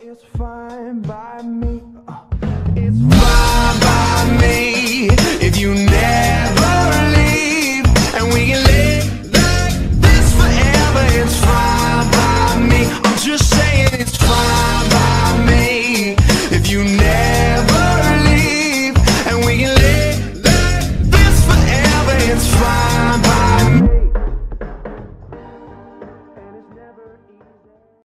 It's fine by me. It's fine by me if you never leave, and we can live like this forever. It's fine by me. I'm just saying it's fine by me.